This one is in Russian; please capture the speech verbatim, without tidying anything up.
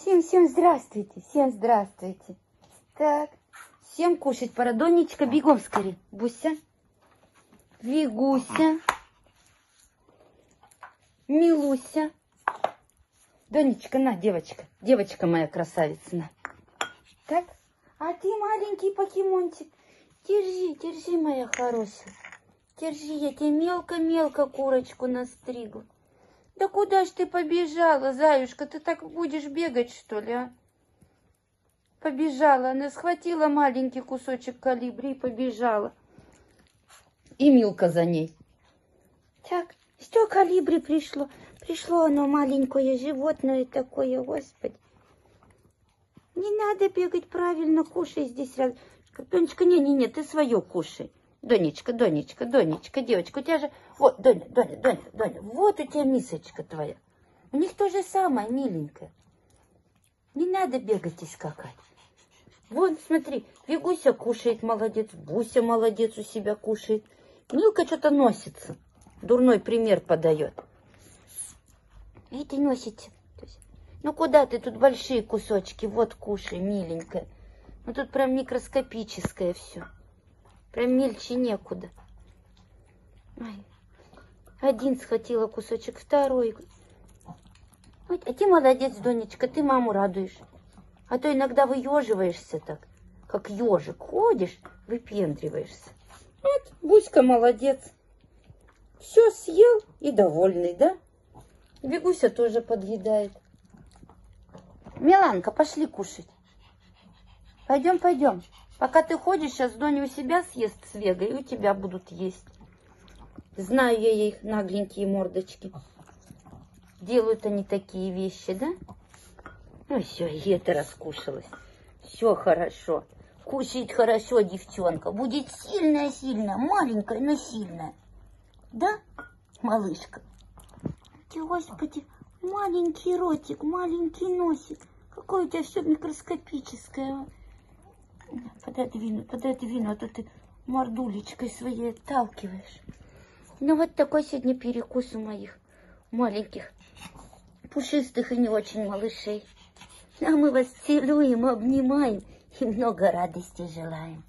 Всем-всем здравствуйте, всем здравствуйте. Так, всем кушать пора. Донечка, бегом скорее. Буся, Вигуся, Милуся. Донечка, на, девочка, девочка моя красавица, на. Так, а ты маленький покемончик. Держи, держи, моя хорошая. Держи, я тебе мелко-мелко курочку настригла. Да куда ж ты побежала, заюшка? Ты так будешь бегать, что ли, а? Побежала. Она схватила маленький кусочек колибри и побежала. И Милка за ней. Так, что колибри пришло? Пришло оно маленькое животное такое, господи. Не надо бегать, правильно, кушай здесь. Донечка, не-не-не, ты свое кушай. Донечка, Донечка, Донечка, девочка, у тебя же... Вот, Доня, Доня, Доня, Доня, вот у тебя мисочка твоя. У них то же самое, миленькая. Не надо бегать и скакать. Вон, смотри, Вигуся кушает, молодец, Буся молодец, у себя кушает. Милка что-то носится, дурной пример подает. И ты носите. Ну куда ты, тут большие кусочки, вот кушай, миленькая. Ну тут прям микроскопическое все. Прям мельче некуда. Ой. Один схватила кусочек, второй. Ой, а ты молодец, Донечка, ты маму радуешь. А то иногда выеживаешься так, как ежик. Ходишь, выпендриваешься. Вот, Буська молодец. Все съел и довольный, да? Вигуся тоже подъедает. Миланка, пошли кушать. Пойдем, пойдем. Пока ты ходишь, сейчас Доня у себя съест с Вегой, и у тебя будут есть. Знаю я их нагленькие мордочки. Делают они такие вещи, да? Ну все, и это раскушалась. Все хорошо. Кушает хорошо девчонка. Будет сильная-сильная, маленькая, но сильная. Да, малышка? Ты, господи, маленький ротик, маленький носик. Какое у тебя все микроскопическое. Пододвину, пододвину, а то ты мордулечкой своей отталкиваешь. Ну вот такой сегодня перекус у моих маленьких, пушистых и не очень малышей. А мы вас целуем, обнимаем и много радости желаем.